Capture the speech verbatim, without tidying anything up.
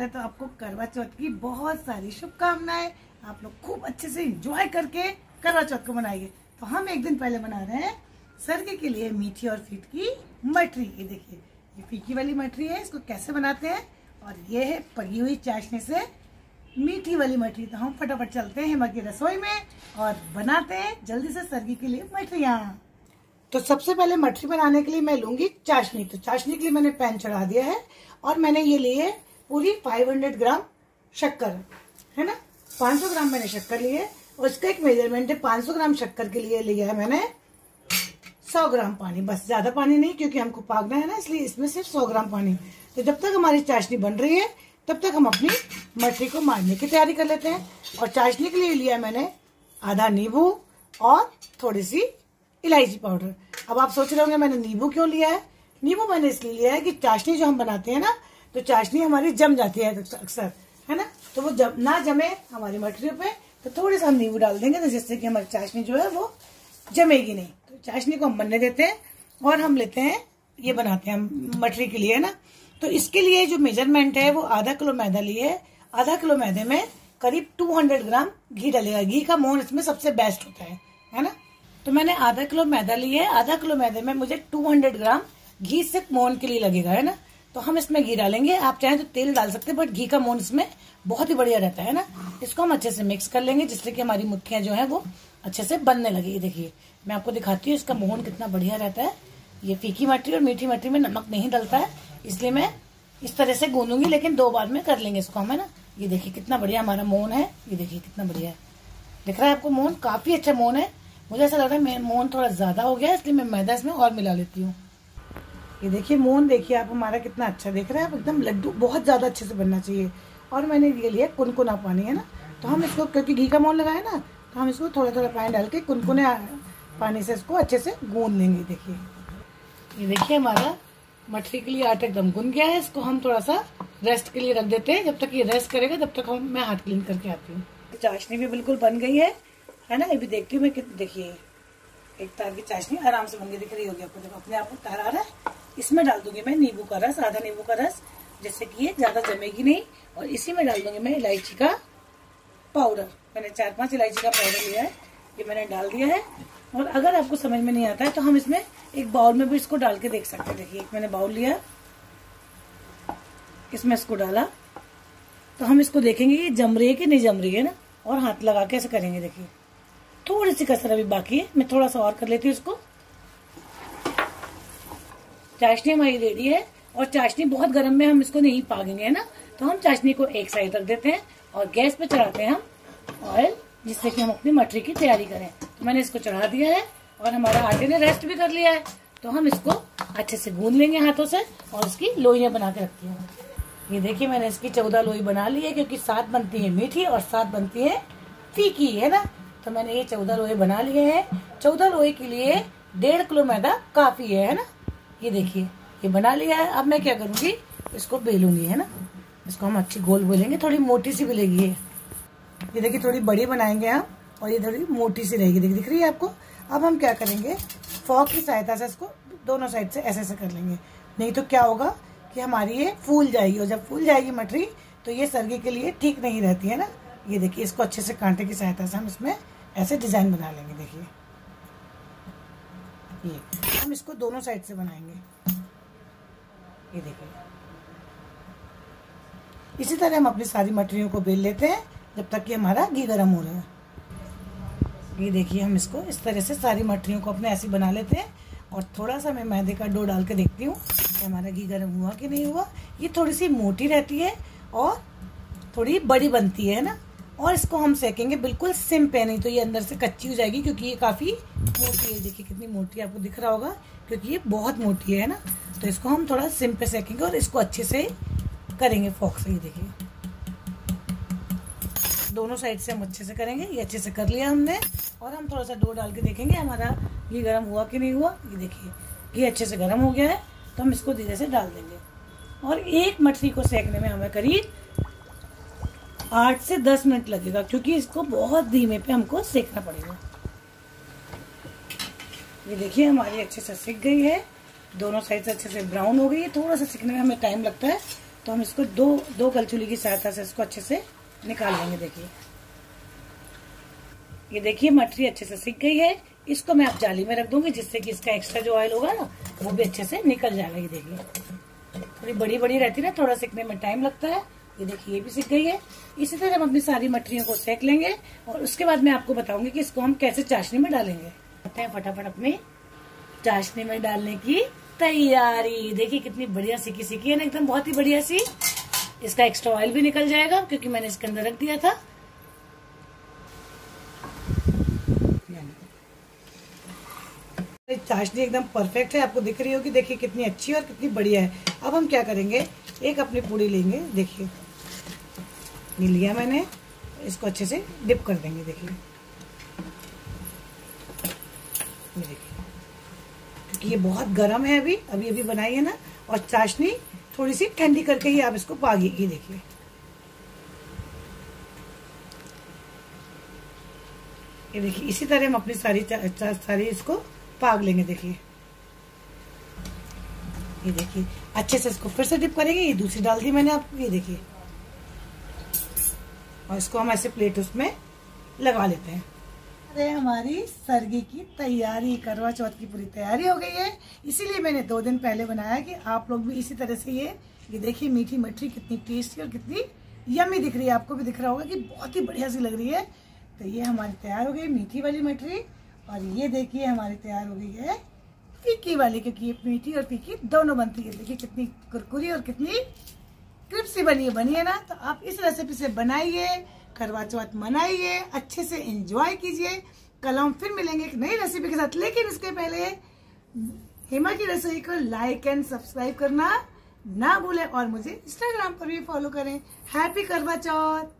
पहले तो आपको करवा चौथ की बहुत सारी शुभकामनाएं। आप लोग खूब अच्छे से एंजॉय करके करवा चौथ को मनाइए। तो हम एक दिन पहले बना रहे हैं सर्गी के लिए मीठी और फीट की मठरी। ये देखिए, ये फीकी वाली मठरी है, इसको कैसे बनाते हैं। और ये है पकी हुई चाशनी से मीठी वाली मठरी। तो हम फटाफट चलते हैं हिमा की रसोई में और बनाते हैं जल्दी से सर्गी के लिए मठरियाँ। तो सबसे पहले मठरी बनाने के लिए मैं लूंगी चाशनी। तो चाशनी के लिए मैंने पैन चढ़ा दिया है और मैंने ये ली है पूरी पाँच सौ ग्राम शक्कर, है ना। पाँच सौ ग्राम मैंने शक्कर ली है और इसका एक मेजरमेंट है। पाँच सौ ग्राम शक्कर के लिए लिया है मैंने सौ ग्राम पानी, बस ज्यादा पानी नहीं, क्योंकि हमको पागना है ना, इसलिए इसमें सिर्फ सौ ग्राम पानी। तो जब तक हमारी चाशनी बन रही है तब तक हम अपनी मठरी को मारने की तैयारी कर लेते हैं। और चाशनी के लिए लिया मैंने आधा नींबू और थोड़ी सी इलायची पाउडर। अब आप सोच रहे होंगे मैंने नींबू क्यों लिया है। नींबू मैंने इसलिए लिया है कि चाशनी जो हम बनाते हैं ना, तो चाशनी हमारी जम जाती है अक्सर, है ना। तो वो जब ना जमे हमारी मठरियों पे, तो थोड़े सा हम नींबू डाल देंगे, तो जिससे कि हमारी चाशनी जो है वो जमेगी नहीं। तो चाशनी को हम बनने देते हैं और हम लेते हैं, ये बनाते हैं हम मठरी के लिए, है ना। तो इसके लिए जो मेजरमेंट है वो आधा किलो मैदा लिए है। आधा किलो मैदे में करीब दो सौ ग्राम घी डलेगा। घी का मोहन इसमें सबसे बेस्ट होता है, है ना। तो मैंने आधा किलो मैदा लिया है। आधा किलो मैदे में मुझे दो सौ ग्राम घी सिर्फ मोहन के लिए लगेगा, है ना। तो हम इसमें घी डालेंगे। आप चाहें तो तेल डाल सकते हैं, बट घी का मोहन इसमें बहुत ही बढ़िया रहता है ना। इसको हम अच्छे से मिक्स कर लेंगे, जिससे कि हमारी मुट्ठियां जो है वो अच्छे से बनने लगेगी। देखिए, मैं आपको दिखाती हूँ इसका मोहन कितना बढ़िया रहता है। ये फीकी मठरी और मीठी मठरी में नमक नहीं डलता है, इसलिए मैं इस तरह से गूंदूंगी, लेकिन दो बार में कर लेंगे इसको हम, है ना। ये देखिए कितना बढ़िया हमारा मोहन है। ये देखिए कितना बढ़िया है, दिख रहा है आपको मोहन, काफी अच्छा मोहन है। मुझे ऐसा लग रहा है मोहन थोड़ा ज्यादा हो गया है, इसलिए मैं मैदा इसमें और मिला लेती हूँ। ये देखिए मोहन, देखिए आप हमारा कितना अच्छा दिख रहा है, एकदम लड्डू, बहुत ज्यादा अच्छे से बनना चाहिए। और मैंने ये लिया कुनकुना पानी, है ना। तो हम इसको, क्योंकि घी का मोहन लगा है ना, तो हम इसको थोड़ा थोड़ा पानी डाल के कुनकुने पानी से इसको अच्छे से गूंद लेंगे। देखिए, ये देखिए हमारा मठरी के लिए आटा एकदम गुन गया है। इसको हम थोड़ा सा रेस्ट के लिए रख देते हैं। जब तक ये रेस्ट करेगा तब तक हम मैं हाथ क्लीन करके आती हूँ। चाशनी भी बिल्कुल बन गई है, है ना। ये भी देखती हूँ मैं, देखिए एक तार की चाशनी आराम से बन के दिख रही होगी आपको, जब अपने आप को तार आ रहा है। इसमें डाल दूंगी मैं नींबू का रस, आधा नींबू का रस, जिससे कि ये ज्यादा जमेगी नहीं। और इसी में डाल दूंगी मैं इलायची का पाउडर। मैंने चार पांच इलायची का पाउडर लिया है, ये मैंने डाल दिया है। और अगर आपको समझ में नहीं आता है तो हम इसमें एक बाउल में भी इसको डाल के देख सकते हैं। देखिए, एक मैंने बाउल लिया, इसमें इसको डाला, तो हम इसको देखेंगे कि जम रही है कि नहीं जम रही है ना। और हाथ लगा के ऐसे करेंगे। देखिए थोड़ी सी कसर अभी बाकी है, मैं थोड़ा सा और कर लेती हूँ इसको। चाशनी हमारी रेडी है। और चाशनी बहुत गर्म में हम इसको नहीं पागेंगे, है ना। तो हम चाशनी को एक साइड रख देते हैं और गैस पे चढ़ाते हैं हम ऑयल, जिससे कि हम अपनी मठरी की तैयारी करें। तो मैंने इसको चढ़ा दिया है और हमारा आटे ने रेस्ट भी कर लिया है। तो हम इसको अच्छे से गूंद लेंगे हाथों से और इसकी लोइयां बना के रखती हूँ। ये देखिए मैंने इसकी चौदह लोई बना ली है, क्योंकि सात बनती है मीठी और सात बनती है फीकी, है ना। तो मैंने ये चौदह लोई बना लिए हैं। चौदह लोई के लिए डेढ़ किलो मैदा काफी है, है ना। ये देखिए ये बना लिया है। अब मैं क्या करूंगी, इसको बेलूंगी, है ना। इसको हम अच्छी गोल बेलेंगे, थोड़ी मोटी सी बेलेगी ये। ये देखिए थोड़ी बड़ी बनाएंगे हम, और ये थोड़ी मोटी सी रहेगी। देखिए दिख रही है आपको। अब हम क्या करेंगे, फॉक की सहायता से इसको दोनों साइड से ऐसे ऐसे कर लेंगे। नहीं तो क्या होगा कि हमारी ये फूल जाएगी, और जब फूल जाएगी मठरी तो ये सर्गी के लिए ठीक नहीं रहती है ना। ये देखिए इसको अच्छे से कांटे की सहायता से हम इसमें ऐसे डिजाइन बना लेंगे। देखिए ये हम इसको दोनों साइड से बनाएंगे। ये देखिए इसी तरह हम अपनी सारी मठरियों को बेल लेते हैं जब तक कि हमारा घी गर्म हो रहा है। ये देखिए हम इसको इस तरह से सारी मठरियों को अपने ऐसी बना लेते हैं। और थोड़ा सा मैं मैदे का डो डाल के देखती हूँ कि हमारा घी गर्म हुआ कि नहीं हुआ। ये थोड़ी सी मोटी रहती है और थोड़ी बड़ी बनती है ना। और इसको हम सेकेंगे बिल्कुल सिम पे, नहीं तो ये अंदर से कच्ची हो जाएगी, क्योंकि ये काफ़ी मोटी है। देखिए कितनी मोटी आपको दिख रहा होगा, क्योंकि ये बहुत मोटी है ना। तो इसको हम थोड़ा सिम पे सेकेंगे और इसको अच्छे से करेंगे फोक से। ये देखिए दोनों साइड से हम अच्छे से करेंगे। ये अच्छे से कर लिया हमने। और हम थोड़ा सा डो डाल के देखेंगे हमारा घी गर्म हुआ कि नहीं हुआ। ये देखिए घी अच्छे से गर्म हो गया है, तो हम इसको धीरे से डाल देंगे। और एक मठरी को सेकने में हमें करीब आठ से दस मिनट लगेगा, क्योंकि इसको बहुत धीमे पे हमको सेकना पड़ेगा। ये देखिए हमारी अच्छे से सिक गई है, दोनों साइड से अच्छे से ब्राउन हो गई है। थोड़ा सा सिकने में हमें टाइम लगता है, तो हम इसको दो दो कलछुली की सहायता से इसको अच्छे से निकाल लेंगे। देखिए ये देखिए मटरी अच्छे से सिक गई है। इसको मैं अब जाली में रख दूंगी जिससे कि इसका एक्स्ट्रा जो ऑयल होगा ना वो भी अच्छे से निकल जाएगा। ये देखिए थोड़ी बड़ी बड़ी रहती है ना, थोड़ा सिकने में टाइम लगता है। ये देखिए ये भी सिक गई है। इसी तरह हम अपनी सारी मटरियों को सेक लेंगे और उसके बाद मैं आपको बताऊंगी कि इसको हम कैसे चाशनी में डालेंगे। करते हैं फटाफट अपनी चाशनी में डालने की तैयारी। देखिए कितनी बढ़िया सिकी सिकी है ना, एकदम बहुत ही बढ़िया सी। इसका एक्स्ट्रा ऑयल भी निकल जाएगा क्योंकि मैंने इसके अंदर रख दिया था। चाशनी एकदम परफेक्ट है, आपको दिख रही होगी। देखिए कितनी अच्छी और कितनी बढ़िया है। अब हम क्या करेंगे, एक अपनी पूड़ी लेंगे। देखिए ये लिया मैंने, इसको अच्छे से डिप कर देंगे। देखिए देखिए क्योंकि ये बहुत गर्म है, अभी अभी अभी बनाई है ना, और चाशनी थोड़ी सी ठंडी करके ही आप इसको पागिए। देखिए ये देखिए इसी तरह हम अपनी सारी सारी इसको पाग लेंगे। देखिए ये देखिए अच्छे से इसको फिर से डिप करेंगे। ये दूसरी डाल दी मैंने आपको, ये देखिए, और इसको हम ऐसे प्लेट उसमें लगा लेते हैं। अरे हमारी सरगी की तैयारी, करवा चौथ की पूरी तैयारी हो गई है। इसीलिए मैंने दो दिन पहले बनाया कि आप लोग भी इसी तरह से ये ये देखिए मीठी मटरी कितनी टेस्टी और कितनी यम्मी दिख रही है। आपको भी दिख रहा होगा कि बहुत ही बढ़िया सी लग रही है। तो ये हमारी तैयार हो गई मीठी वाली मटरी, और ये देखिए हमारी तैयार हो गई है फीकी वाली, क्योंकि ये मीठी और फीकी दोनों बनती है। देखिए कितनी कुरकुरी और कितनी क्रिस्पी बनी है बनी है ना। तो आप इस रेसिपी से बनाइए, करवा चौथ मनाइए, अच्छे से एंजॉय कीजिए। कल हम फिर मिलेंगे एक नई रेसिपी के साथ, लेकिन इसके पहले हेमा की रसोई को लाइक एंड सब्सक्राइब करना ना भूलें और मुझे इंस्टाग्राम पर भी फॉलो करें। हैप्पी करवा चौथ।